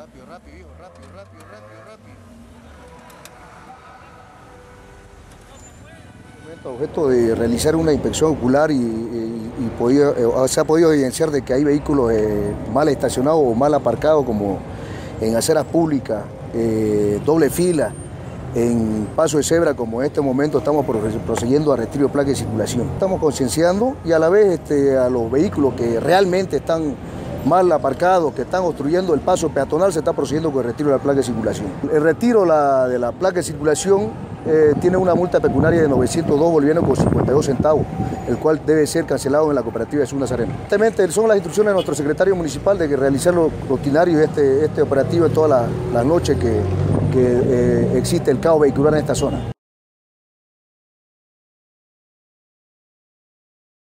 Rápido, rápido, hijo, rápido, rápido, rápido, rápido. Objeto de realizar una inspección ocular se ha podido evidenciar de que hay vehículos mal estacionados o mal aparcados, como en aceras públicas, doble fila, en paso de cebra, como en este momento estamos procediendo a rastrillo de placa de circulación. Estamos concienciando y a la vez a los vehículos que realmente están mal aparcados, que están obstruyendo el paso peatonal, se está procediendo con el retiro de la placa de circulación. El retiro de la placa de circulación tiene una multa pecuniaria de 902 bolivianos con 52 centavos, el cual debe ser cancelado en la cooperativa de Nazareno. Justamente son las instrucciones de nuestro secretario municipal de que realizar lo rutinario este operativo en todas las noches que existe el caos vehicular en esta zona.